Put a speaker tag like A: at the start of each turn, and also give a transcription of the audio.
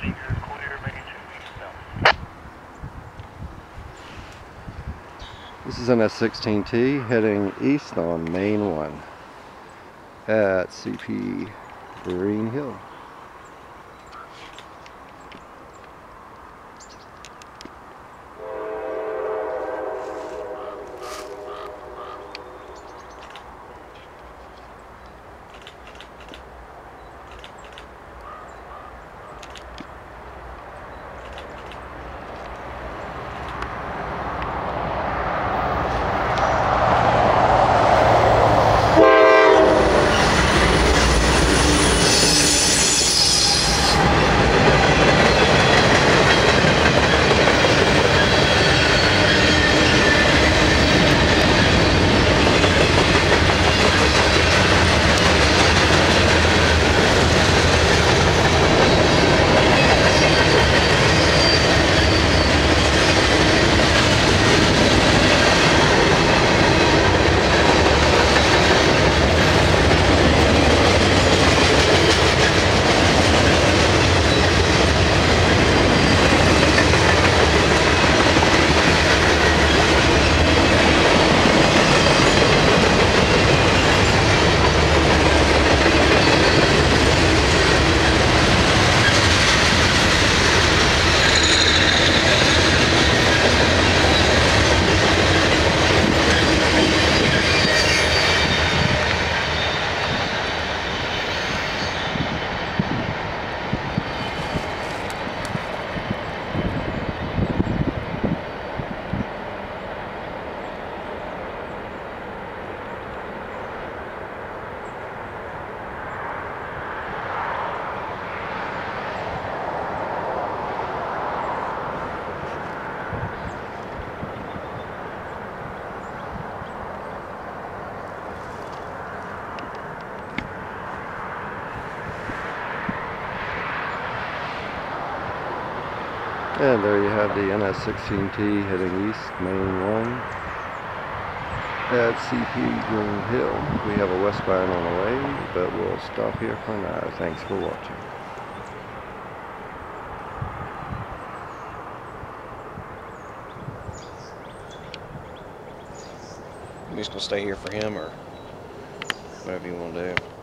A: This is NS16T heading east on Main 1 at CP Green Hill. And there you have the NS16T heading east, Main 1 at CP Green Hill. We have a westbound on the way, but we'll stop here for now. Thanks for watching.
B: You just gonna stay here for him, or whatever you want to do?